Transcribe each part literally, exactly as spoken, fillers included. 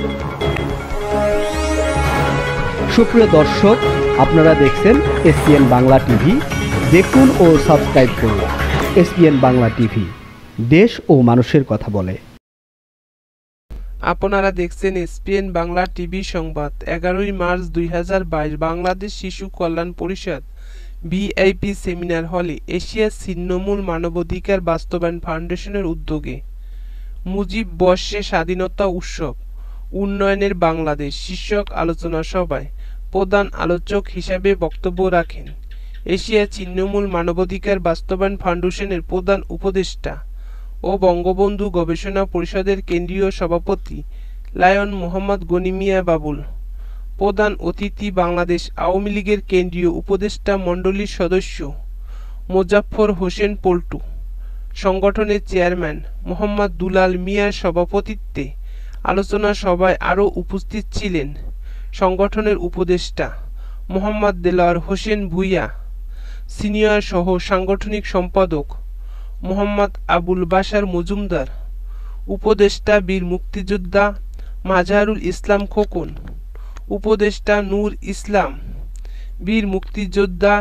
সুপ্রিয় দর্শক, আপনারা দেখছেন এসপিএন বাংলা টিভি। দেখুন ও সাবস্ক্রাইব করুন এসপিএন বাংলা টিভি, দেশ ও মানুষের কথা বলে। আপনারা দেখছেন এসপিএন বাংলা টিভি সংবাদ। এগারোই মার্চ দুই হাজার বাইশ বাংলাদেশ শিশু কল্যাণ পরিষদ ভিআইপি সেমিনার হলে এশিয়ার ছিন্নমূল মানবাধিকার বাস্তবায়ন ফাউন্ডেশনের উদ্যোগে মুজিব বর্ষে স্বাধীনতা উৎসব উন্নয়নের বাংলাদেশ শীর্ষক আলোচনা সভায় প্রধান আলোচক হিসাবে বক্তব্য রাখেন এশিয়া ছিন্নমূল মানবাধিকার বাস্তবায়ন ফাউন্ডেশনের প্রধান উপদেষ্টা ও বঙ্গবন্ধু গবেষণা পরিষদের কেন্দ্রীয় সভাপতি লায়ন মোহাম্মদ গনি মিয়া বাবুল। প্রধান অতিথি বাংলাদেশ আওয়ামী লীগের কেন্দ্রীয় উপদেষ্টা মণ্ডলীর সদস্য মোজাফফর হোসেন পল্টু। সংগঠনের চেয়ারম্যান মোহাম্মদ দুলাল মিয়ার সভাপতিত্বে আলোচনা সভায় আরও উপস্থিত ছিলেন সংগঠনের উপদেষ্টা মোহাম্মদ দেলোয়ার হোসেন ভূঁইয়া, সিনিয়র সহ সাংগঠনিক সম্পাদক মোহাম্মদ আবুল বাশার মজুমদার, উপদেষ্টা বীর মুক্তিযোদ্ধা মাজহারুল ইসলাম খোকন, উপদেষ্টা নূর ইসলাম, বীর মুক্তিযোদ্ধা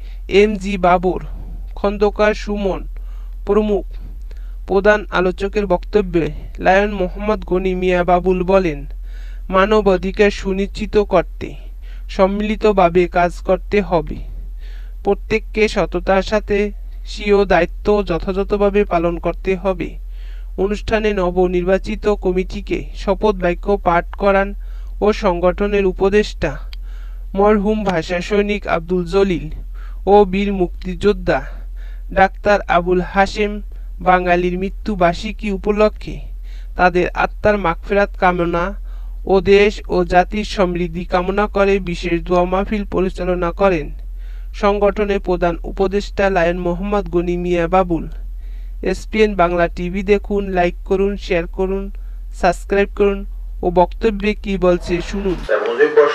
এম জি বাবর, খন্দকার সুমন প্রমুখ। প্রধান আলোচকের বক্তব্যে লায়ন মোহাম্মদ গনি মিয়া বাবুল বলেন, মানবাধিকার সুনিশ্চিত করতে সম্মিলিতভাবে কাজ করতে হবে। প্রত্যেককে সততার সাথে স্বীয় দায়িত্ব যথাযথভাবে পালন করতে হবে। অনুষ্ঠানে নবনির্বাচিত কমিটিকে শপথ বাক্য পাঠ করান ও সংগঠনের উপদেষ্টা মরহুম ভাষা সৈনিক আব্দুল জলিল ও বীর মুক্তিযোদ্ধা ডাক্তার আবুল হাশেম বাঙালির মৃত্যুবার্ষিকী উপলক্ষে তাদের আত্মার মাগফিরাত কামনা ও দেশ ও জাতির সমৃদ্ধি কামনা করে বিশেষ দোয়া মাহফিল পরিচালনা করেন সংগঠনের প্রধান উপদেষ্টা Lion Mohammad Gani Mia Babul. SPN Bangla TV দেখুন, লাইক করুন, শেয়ার করুন, সাবস্ক্রাইব করুন ও বক্তব্যে কি বলছে শুনুন। মুজিব বর্ষ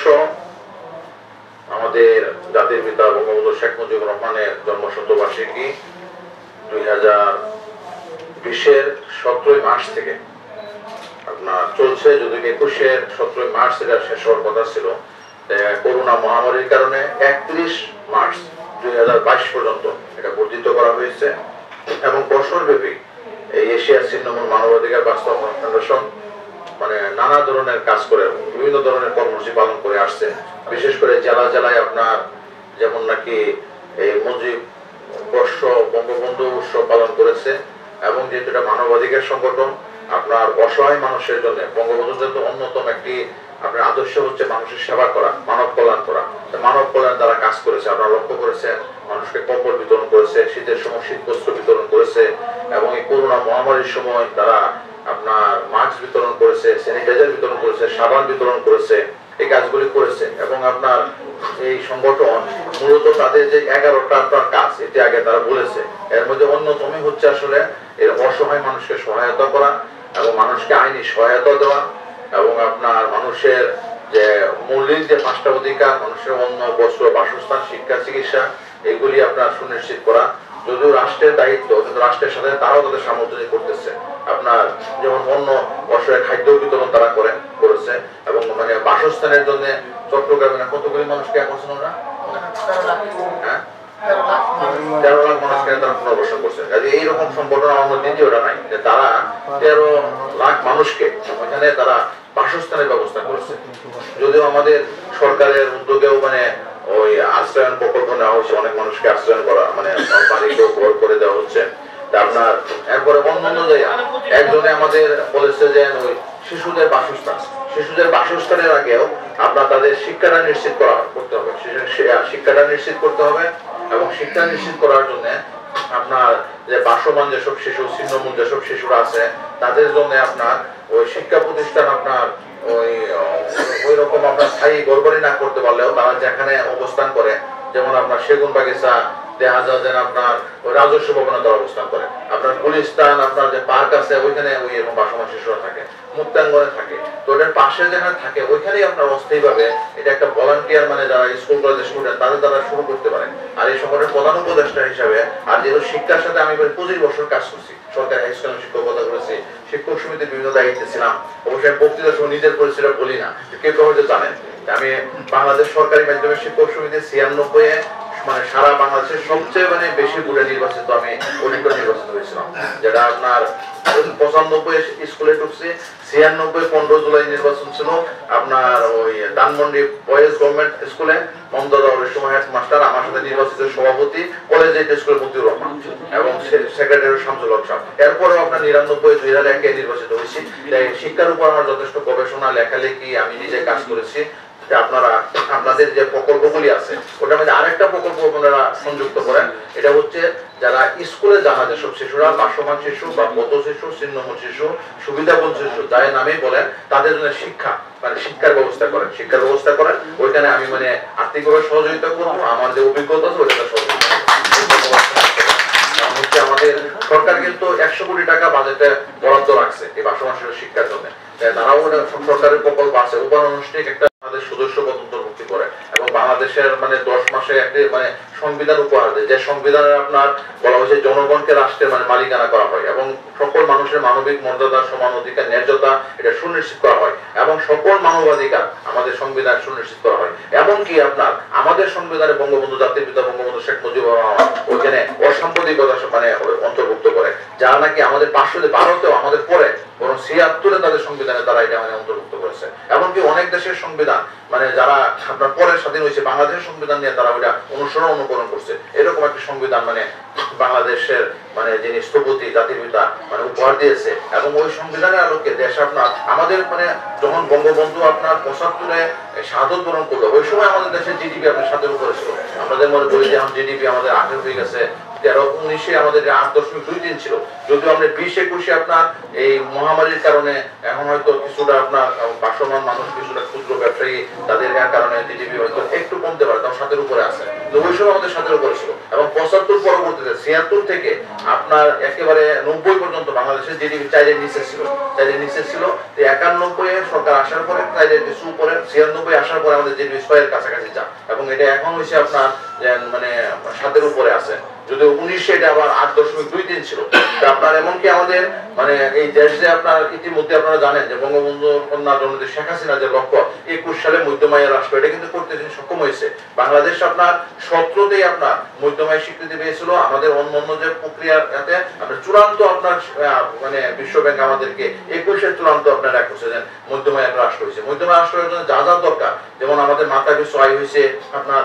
আমাদের জাতির পিতা বঙ্গবন্ধু শেখ মুজিবুর রহমানের জন্ম শতবার্ষিকী দুই হাজার বিশের সতেরোই মার্চ থেকে আপনার চলছে, যদি একুশের সতেরোই মার্চ এটা শেষ হওয়ার কথা ছিল। করোনা মহামারীর কারণে একত্রিশ মার্চ দুই হাজার বাইশ পর্যন্ত এটা বর্ধিত করা হয়েছে এবং বছরব্যাপী এই এশিয়ার ছিন্নমূল মানবাধিকার বাস্তবায়ন ফাউন্ডেশন মানে নানা ধরনের কাজ করে বিভিন্ন ধরনের কর্মসূচি পালন করে আসছে। বিশেষ করে জেলা জেলায় আপনার যেমন নাকি এই মুজিব বর্ষ বঙ্গবন্ধু উৎসব পালন করেছে এবং যেহেতু এটা মানবাধিকার সংগঠন, আপনার অসহায় মানুষের জন্য বঙ্গবন্ধুর জন্য অন্যতম একটি আপনার আদর্শ হচ্ছে মানুষের সেবা করা, মানব কল্যাণ করা। মানব কল্যাণ তারা কাজ করেছে, আপনারা লক্ষ্য করেছেন, মানুষকে কম্বল বিতরণ করেছে, শীতের সময় শীত বস্ত্র বিতরণ করেছে এবং এই করোনা মহামারীর সময় তারা আপনার মাস্ক বিতরণ করেছে, স্যানিটাইজার বিতরণ করেছে, সাবান বিতরণ করেছে, এই কাজগুলি করেছে। এবং আপনার এই সংগঠন মূলত তাদের যে এগারোটা আপনার কাজ এটি আগে তারা বলেছে, এর মধ্যে অন্যতমই হচ্ছে আসলে এর অসহায় মানুষকে সহায়তা করা এবং মানুষকে আইনি সহায়তা দেওয়া এবং আপনার মানুষের যে মৌলিক যে পাঁচটা অধিকার, মানুষের অন্ন, বস্ত্র, বাসস্থান, শিক্ষা, চিকিৎসা, এগুলি আপনার সুনিশ্চিত করা। যদিও রাষ্ট্রের দায়িত্ব, কিন্তু রাষ্ট্রের সাথে তারাও তাদের সামঞ্জস্য করতেছে। আপনার যেমন অন্য বছরের খাদ্য বিতরণ তারা করে করেছে এবং মানে বাসস্থানের জন্য চট্টগ্রামে কতগুলি মানুষকে এখন ওরা হ্যাঁ তেরো লাখ মানুষকে তারা পুনর্বাসন করছে। কাজে এইরকম সংগঠন আমার দ্বিতীয়টা নাই যে তারা তেরো লাখ মানুষকে ওখানে তারা বাসস্থানের ব্যবস্থা করেছে। যদিও আমাদের সরকারের উদ্যোগেও মানে ওই আশ্রয়ন প্রকল্প নেওয়া হচ্ছে, অনেক মানুষকে আশ্রয়ন করা মানে বাড়িকেও ঘর করে দেওয়া হচ্ছে। আপনার এরপরে অন্যান্য জায়গা একজনে আমাদের বলেছে যে ওই শিশুদের বাসস্থান, শিশুদের বাসস্থানের আগেও আপনার তাদের শিক্ষাটা নিশ্চিত করা করতে হবে, শিক্ষাটা নিশ্চিত করতে হবে এবং শিক্ষা নিশ্চিত করার জন্য আপনার যে বাসমান যেসব শিশু, ছিন্নমূল যেসব শিশুরা আছে তাদের জন্য আপনার ওই শিক্ষা প্রতিষ্ঠান আপনার ওই ওই রকম আপনার স্থায়ী গড়বড়ি না করতে পারলেও তারা যেখানে অবস্থান করে, যেমন আপনার সেগুন বাগিচা দেখা যায় যে আপনার ওই রাজস্ব ভবনে তারা অবস্থান করে, আপনার গুলিস্তান আপনার যে পার্ক আছে ওইখানে ওই এরকম বাসমান শিশুরা থাকে, মুক্তাঙ্গনে থাকে। তো ওটার পাশে যেখানে থাকে ওইখানেই আপনার অস্থায়ীভাবে এটা একটা ভলান্টিয়ার মানে যারা স্কুল কলেজের স্টুডেন্ট তাদের দ্বারা শুরু করতে পারেন। আর এই সংগঠনের প্রধান উপদেষ্টা হিসাবে আর যেহেতু শিক্ষার সাথে আমি পঁচিশ বছর কাজ করছি, সরকারি হাই স্কুলে শিক্ষকতা করেছি, শিক্ষক সমিতির বিভিন্ন দায়িত্বে ছিলাম। অবশ্যই বক্তৃতা শুনে নিজের পরিচয়টা বলি না, কেউ কেউ হয়তো জানেন আমি বাংলাদেশ সরকারি মাধ্যমিক শিক্ষক সমিতি ছিয়ানব্বই এ মানে সারা বাংলাদেশের সবচেয়ে মানে বেশি ভোটে নির্বাচিত আমি অধিকার নির্বাচিত হয়েছিলাম, যেটা আপনার পঁচানব্বই স্কুলে ঢুকছি, ছিয়ানব্বই পনেরো জুলাই নির্বাচন ছিল আপনার ওই ধানমন্ডি বয়েজ গভর্নমেন্ট স্কুলে মমতাজ ওই সময় হেডমাস্টার, আমার সাথে নির্বাচিত সভাপতি কলেজ স্কুলের মতিউর রহমান এবং সেক্রেটারি শামসুল হক সাহেব। এরপরেও আপনার নিরানব্বই দুই হাজার একে নির্বাচিত হয়েছি। তাই শিক্ষার উপর আমার যথেষ্ট গবেষণা লেখালেখি আমি নিজে কাজ করেছি। আপনারা আপনাদের যে প্রকল্পগুলি আছে ওটার মধ্যে আরেকটা প্রকল্প আপনারা সংযুক্ত করেন, এটা হচ্ছে যারা স্কুলে জানা যেসব শিশুরা বাসমান শিশু বা পথ শিশু, ছিন্নমূল শিশু, সুবিধাবঞ্চিত শিশু যাই নামেই বলেন, তাদের জন্য শিক্ষা মানে শিক্ষার ব্যবস্থা করেন শিক্ষার ব্যবস্থা করেন ওইখানে আমি মানে আর্থিকভাবে সহযোগিতা করবো, আমার যে অভিজ্ঞতা আছে ওইটা সহযোগিতা হচ্ছে। আমাদের সরকার কিন্তু একশো কোটি টাকা বাজেটে বরাদ্দ রাখছে এই বাসমান শিশু শিক্ষার জন্য। তারাও সরকারের প্রকল্প আছে, উপানুষ্ঠানিক একটা সদস্য পদ অন্তর্ভুক্তি করে এবং বাংলাদেশের মানে দশ মাসে একটি মানে সংবিধান উপহার দেয়, যে সংবিধানের আপনার বলা হয়েছে জনগণকে রাষ্ট্রের মানে মালিকানা করা হয় এবং সকল মানুষের মানবিক মর্যাদা, সমান অধিকার, ন্যায্যতা এটা সুনিশ্চিত করা হয় এবং সকল মানবাধিকার আমাদের সংবিধান সুনিশ্চিত করা হয়। এমনকি আপনার আমাদের সংবিধানে বঙ্গবন্ধু জাতির পিতা বঙ্গবন্ধু শেখ মুজিবুর রহমান ওইখানে অসাম্প্রদায়িকতা মানে অন্তর্ভুক্ত করে, যারা নাকি আমাদের পার্শ্বদের ভারতেও আমাদের পরে বরং ছিয়াত্তরে তাদের সংবিধানে তারা এটা মানে অন্তর্ভুক্ত করেছে। এমনকি অনেক দেশের সংবিধান মানে যারা আপনার পরে স্বাধীন হয়েছে বাংলাদেশের সংবিধান নিয়ে তারা ওইটা অনুসরণ অনুকরণ করছে। এরকম একটা সংবিধান মানে বাংলাদেশের মানে যিনি স্থপতি জাতির পিতা মানে উপহার দিয়েছে এবং ওই সংবিধানের আলোকে দেশ আপনার আমাদের মানে যখন বঙ্গবন্ধু আপনার পঁচাত্তরে শাহাদত বরণ করলো ওই সময় আমাদের দেশের জিডিপি আপনার সাথে উপরে ছিল। আমাদের মনে বলি যে এখন জিডিপি আমাদের আঠেরো হয়ে গেছে, তেরো উনিশে আমাদের আট দশমিক দুই তিন ছিল, যদিও আমরা বিশ একুশে আপনার এই মহামারীর কারণে এখন হয়তো কিছুটা আপনার বাসমান মানুষ কিছুটা ক্ষুদ্র ব্যবসায়ী তাদের কারণে জিডিপি হয়তো একটু কমতে পারে, তার সাথের উপরে আছে, কিন্তু ওই সময় আমাদের সাথের উপরে ছিল। এবং পঁচাত্তর পরবর্তীতে ছিয়াত্তর থেকে আপনার একেবারে নব্বই পর্যন্ত বাংলাদেশের জিডিপি চাইলের নিচে ছিল চাইলের নিচে ছিল একানব্বই এ সরকার আসার পরে চাইলের কিছু উপরে ছিয়ানব্বই আসার পরে আমাদের জিডিপি ছয়ের কাছাকাছি যা এবং এটা এখন হয়েছে আপনার মানে সাতের উপরে আছে, যদি উনিশে এটা আবার আট দশমিক দুই তিন ছিল। আপনার এমনকি আমাদের মানে এই দেশ যে আপনার ইতিমধ্যে আপনারা জানেন যে বঙ্গবন্ধু কন্যা জননেত্রী শেখ হাসিনা যে লক্ষ্য একুশ সালে মধ্যমায়ের রাষ্ট্র এটা কিন্তু করতে তিনি সক্ষম হয়েছে। বাংলাদেশ আপনার সতেরোতেই আপনার মধ্যমায় স্বীকৃতি পেয়েছিল। আমাদের অন্য অন্য যে প্রক্রিয়ার এতে আপনার চূড়ান্ত আপনার মানে বিশ্ব ব্যাংক আমাদেরকে একুশের চূড়ান্ত আপনার এক করছে যে মধ্যমায় একটা রাষ্ট্র হয়েছে। মধ্যমায় রাষ্ট্রের জন্য যা যা দরকার, যেমন আমাদের মাথা পিছু আয় হয়েছে আপনার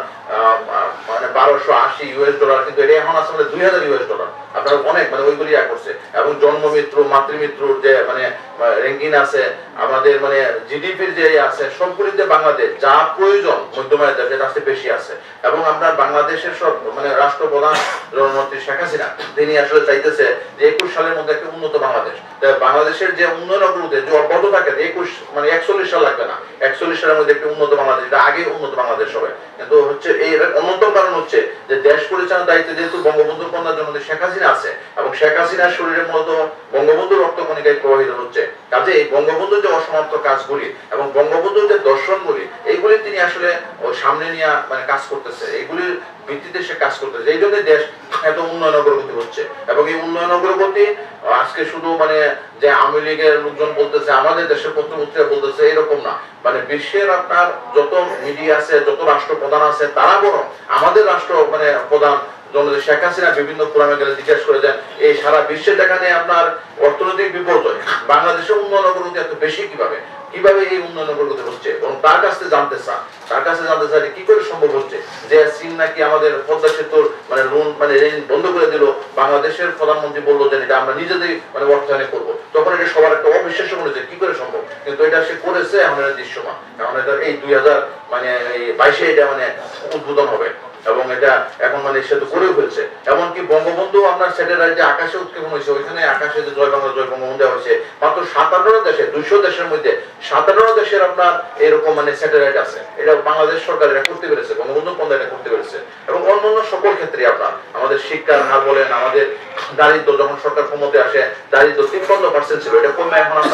মানে বারোশো আশি ইউএস ডলার, কিন্তু এটা এখন আসলে দুই হাজার ইউএস ডলার আপনারা অনেক মানে ওইগুলি ইয়া করছে। এবং জন্মমিত্র মাতৃমিত্রর যে মানে র্যাঙ্কিং আছে আমাদের মানে জিডিপির যে আছে সবগুলিতে বাংলাদেশ যা প্রয়োজন মধ্যমায় দেশের কাছে বেশি আছে। এবং আপনার বাংলাদেশের সব মানে রাষ্ট্রপ্রধান জননেত্রী শেখ হাসিনা তিনি আসলে চাইতেছে যে একুশ সালের মধ্যে একটা উন্নত বাংলাদেশ, বাংলাদেশের যে উন্নয়ন অগ্রগতি যে অব্যাহত থাকে একুশ মানে একচল্লিশ সাল লাগবে না, একচল্লিশ সালের মধ্যে একটা উন্নত বাংলাদেশ, এটা আগে উন্নত বাংলাদেশ হবে। কিন্তু হচ্ছে এই অন্যতম কারণ হচ্ছে যে দেশ পরিচালনার দায়িত্বে যেহেতু বঙ্গবন্ধুর কন্যা জননেত্রী শেখ হাসিনা আছে এবং শেখ হাসিনার শরীরের মতো বঙ্গবন্ধুর রক্তকণিকায় প্রবাহিত হচ্ছে, কাজে এই বঙ্গবন্ধুর যে অসমাপ্ত কাজগুলি এবং বঙ্গবন্ধুর যে দর্শনগুলি এইগুলি তিনি আসলে সামনে নিয়ে মানে কাজ করতেছে, এইগুলির ভিত্তিতে সে কাজ করতেছে। এই জন্য দেশ এত উন্নয়ন অগ্রগতি হচ্ছে। এবং এই উন্নয়ন অগ্রগতি আজকে শুধু মানে যে আওয়ামী লীগের লোকজন বলতেছে আমাদের দেশের পত্রপত্রিকা বলতেছে এরকম না, মানে বিশ্বের আপনার যত মিডিয়া আছে যত রাষ্ট্রপ্রধান আছে তারা বরং আমাদের রাষ্ট্র মানে প্রধান জননেত্রী শেখ হাসিনা বিভিন্ন ফোরামে গেলে জিজ্ঞেস করে দেন এই সারা বিশ্বের যেখানে আপনার অর্থনৈতিক বিপর্যয় বাংলাদেশের উন্নয়ন অগ্রগতি এত বেশি কিভাবে কিভাবে এই উন্নয়ন অগ্রগতি হচ্ছে এবং তার কাছে জানতে চান তার কাছে জানতে চান কি করে সম্ভব হচ্ছে যে চীন নাকি আমাদের পদ্মা সেতুর মানে লোন মানে ঋণ বন্ধ করে দিল, বাংলাদেশের প্রধানমন্ত্রী বললো যে এটা আমরা নিজেদের মানে অর্থায়নে করবো, তখন এটা সবার একটা অবিশ্বাস্য মনে হচ্ছে কি করে সম্ভব, কিন্তু এটা সে করেছে এখন এটা দৃশ্যমান। এখন এটা এই দুই হাজার মানে এই বাইশে এটা মানে উদ্বোধন হবে এবং এটা এখন মানে সেতু করেও ফেলছে। এমনকি বঙ্গবন্ধু আপনার স্যাটেলাইট যে আকাশে উৎক্ষেপণ হয়েছে ওইখানে আকাশে যে জয় বাংলা জয় বঙ্গবন্ধু হয়েছে মাত্র সাতান্ন দেশে দুইশো দেশের মধ্যে সাতান্ন দেশের আপনার এরকম মানে স্যাটেলাইট আছে, এটা বাংলাদেশ সরকার এটা করতে পেরেছে, বঙ্গবন্ধু কন্যা এটা করতে পেরেছে। এবং অন্যান্য সকল ক্ষেত্রে আপনার আমাদের শিক্ষার হার বলেন, আমাদের দারিদ্র যখন সরকার ক্ষমতায় আসে দারিদ্র তিপ্পান্ন পার্সেন্ট ছিল, এটা কমে এখন আপনার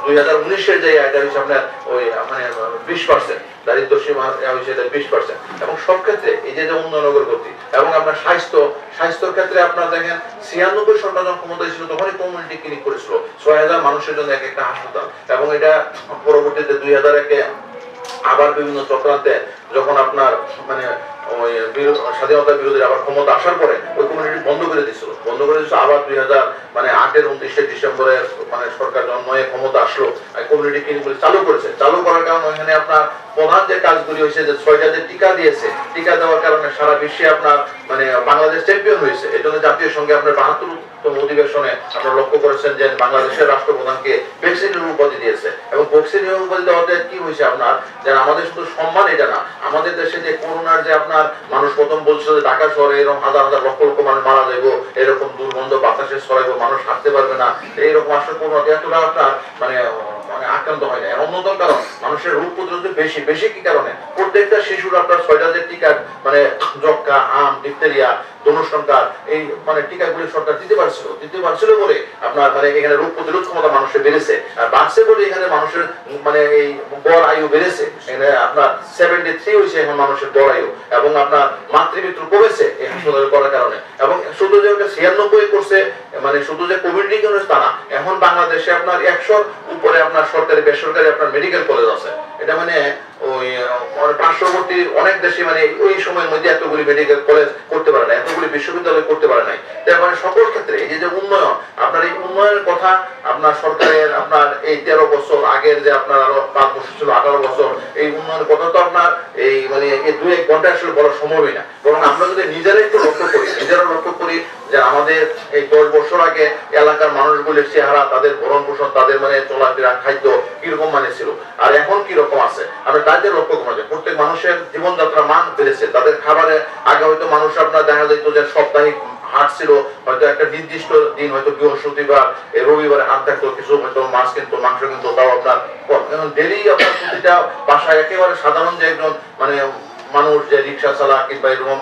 দুই হাজার উনিশের যে এটা হচ্ছে আপনার ওই মানে বিশ পার্সেন্ট দারিদ্র সীমা হচ্ছে বিশ পার্সেন্ট এবং সব ক্ষেত্রে এই যে উন্নয়ন অগ্রগতি এবং আপনার স্বাস্থ্য স্বাস্থ্যের ক্ষেত্রে আপনার দেখেন ছিয়ানব্বই সরকার যখন ক্ষমতায় ছিল তখনই কমিউনিটি ক্লিনিক করেছিল ছয় হাজার মানুষের জন্য এক একটা হাসপাতাল এবং এটা পরবর্তীতে দুই হাজার একে আবার বিভিন্ন চক্রান্তে যখন আপনার মানে ওই স্বাধীনতা বিরোধীরা আবার ক্ষমতা আসার পরে ওই কমিউনিটি বন্ধ করে দিচ্ছিল বন্ধ করে দিচ্ছিল আবার দুই হাজার মানে আটের উনত্রিশে ডিসেম্বরে মানে সরকার জন্মে ক্ষমতা আসলো কমিউনিটি ক্লিনিকগুলি চালু করেছে চালু করার কারণে ওইখানে আপনার প্রধান যে কাজগুলি হয়েছে যে ছয়টা যে টিকা দিয়েছে টিকা দেওয়ার কারণে সারা বিশ্বে আপনার মানে বাংলাদেশ চ্যাম্পিয়ন হয়েছে এই জন্য জাতীয় সঙ্গে আপনার বাহাত্তরতম অধিবেশনে আপনারা লক্ষ্য করেছেন যে বাংলাদেশের রাষ্ট্রপ্রধানকে ভ্যাকসিনের উপাধি দিয়েছে এবং ভ্যাকসিনের উপাধি দেওয়াতে কি হয়েছে আপনার যে আমাদের শুধু সম্মান এটা না আমাদের দেশে যে করোনার যে আপনার মানুষ প্রথম বলছিল যে ঢাকা শহরে এরকম হাজার হাজার লক্ষ লক্ষ মানুষ মারা যাইব এরকম দুর্গন্ধ বাতাসে ছড়াইব মানুষ হাঁটতে পারবে না এইরকম আসলে করোনা এতটা আপনার মানে মানে আক্রান্ত হয় না অন্যতম কারণ মানুষের রোগ প্রতিরোধ বেশি বেশি কি কারণে প্রত্যেকটা শিশুর আপনার ছয়টা যে টিকা মানে যক্ষ্মা আম ডিপথেরিয়া ধনুষ্টঙ্কার এই মানে টিকাগুলি সরকার দিতে পারছিল দিতে পারছিল বলে আপনার মানে এখানে রোগ প্রতিরোধ ক্ষমতা মানুষের বেড়েছে আর বাড়ছে বলে এখানে মানুষের মানে এই গড় আয়ু বেড়েছে এখানে আপনার সেভেন্টি থ্রি হয়েছে এখন মানুষের গড় আয়ু এবং আপনার মাতৃমৃত্যু কমেছে এই হাসপাতাল করার কারণে এবং শুধু যে ওটা ছিয়ানব্বই করছে মানে শুধু যে কোভিড নিয়ে তা না এখন বাংলাদেশে আপনার একশোর উপরে আপনার সরকারি বেসরকারি আপনার মেডিকেল কলেজ আছে এটা মানে ওই পার্শ্ববর্তী অনেক দেশে মানে ওই সময়ের মধ্যে এতগুলি মেডিকেল কলেজ করতে পারে না এতগুলি বিশ্ববিদ্যালয় করতে পারে নাই তার মানে সকল ক্ষেত্রে এই যে উন্নয়ন আপনার এই উন্নয়নের কথা আপনার সরকারের আপনার এই তেরো বছর আগের যে আপনার আরো পাঁচ বছর ছিল আঠারো বছর এই উন্নয়নের কথা তো আপনার এই মানে এই দুই এক ঘন্টা আসলে বলা সম্ভবই না বরং আমরা যদি নিজেরা একটু লক্ষ্য করি নিজেরা লক্ষ্য করি যে আমাদের এই দশ বছর আগে এলাকার মানুষগুলির চেহারা তাদের ভরণ পোষণ তাদের মানে চলাফেরা খাদ্য কিরকম মানে ছিল আর এখন কিরকম আছে আমরা তাদের লক্ষ্য করা যায় প্রত্যেক মানুষের জীবনযাত্রার মান বেড়েছে তাদের খাবারে আগে হয়তো মানুষ আপনার দেখা যেত যে সাপ্তাহিক হাট ছিল হয়তো একটা নির্দিষ্ট দিন হয়তো বৃহস্পতিবার রবিবারে হাট থাকতো কিছু হয়তো মাছ কিনতো মাংস কিনতো তাও আপনার কম এখন ডেলি আপনার প্রতিটা বাসায় একেবারে সাধারণ যে একজন মানে মানুষ যে রিক্সা চালা কিংবা এরকম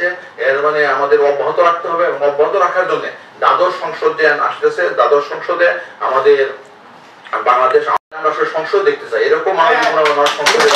এর মানে আমাদের অব্যাহত রাখতে হবে এবং অব্যাহত রাখার জন্য দ্বাদশ সংসদ যে আসতেছে দ্বাদশ সংসদে আমাদের বাংলাদেশ আমরা সংসদ দেখতে চাই এরকম মানুষ সংসদে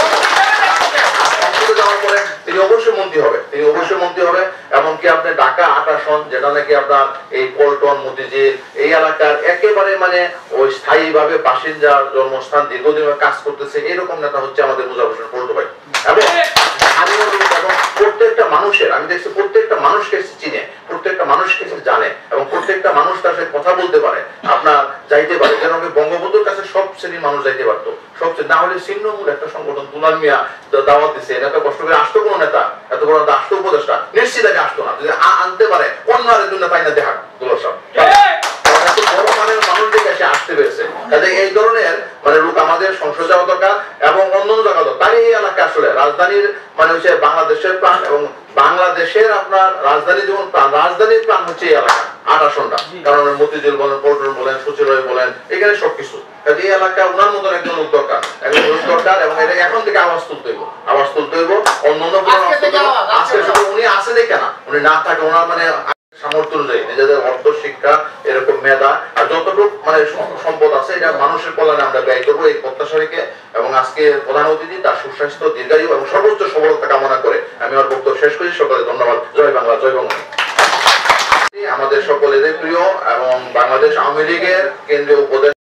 যাওয়ার পরে তিনি অবশ্যই মন্ত্রী হবে তিনি অবশ্যই মন্ত্রী হবে এমনকি আপনি ঢাকা আট আসন যেটা নাকি আপনার এই পল্টন মতিঝিল এই এলাকার একেবারে মানে ওই স্থায়ী ভাবে বাসিন্দার জন্মস্থান দীর্ঘদিন কাজ করতেছে এরকম নেতা হচ্ছে আমাদের মুজাফর হোসেন পল্টু ভাই এবং এবং প্রত্যেকটা মানুষের আমি দেখছি প্রত্যেকটা মানুষকে চিনে প্রত্যেকটা মানুষকে জানে এবং প্রত্যেকটা মানুষ তার সাথে কথা বলতে পারে আপনার যাইতে পারে যেন বঙ্গবন্ধুর কাছে সব শ্রেণীর মানুষ যাইতে পারতো সব না হলে ছিন্নমূল একটা সংগঠন দুলাল মিয়া দাওয়াত দিচ্ছে এত কষ্ট করে আসতো কোনো নেতা এত বড় রাষ্ট্র উপদেষ্টা নিশ্চিত আগে আসতো না যদি আনতে পারে অন্য আরেকজন নেতা না দেখা দুলাল সাহেব বড় মানের মানুষদের কাছে আসতে পেরেছে কাজে এই ধরনের মানে লোক আমাদের সংসদ যাওয়া দরকার এবং অন্যান্য জায়গা দরকার তাই এই এলাকা আসলে রাজধানীর মানে হচ্ছে বাংলাদেশের প্রাণ এবং বাংলাদেশের আপনার রাজধানী যেমন প্রাণ রাজধানীর প্রাণ হচ্ছে এই এলাকা আট আসনটা কারণ মতিঝিল বলেন পল্টন বলেন সচিবালয় বলেন এখানে সবকিছু কাজে এই এলাকা ওনার মতন একজন লোক দরকার একজন লোক দরকার এবং এটা এখন থেকে আওয়াজ তুলতে হইব আওয়াজ তুলতে হইব অন্যান্য আজকে শুধু উনি আসে দেখে না উনি না থাকে ওনার মানে সামর্থ্য অনুযায়ী নিজেদের অর্থ শিক্ষা এরকম মেধা আর যতটুকু মানে সম্পদ আছে এটা মানুষের কল্যাণে আমরা ব্যয় করবো এই প্রত্যাশা রেখে এবং আজকে প্রধান অতিথি তার সুস্বাস্থ্য দীর্ঘায়ু এবং সর্বোচ্চ সফলতা কামনা করে আমি আমার বক্তব্য শেষ করি সকলে ধন্যবাদ জয় বাংলা জয় বঙ্গ আমাদের সকলের প্রিয় এবং বাংলাদেশ আওয়ামী লীগের কেন্দ্রীয় উপদেষ্টা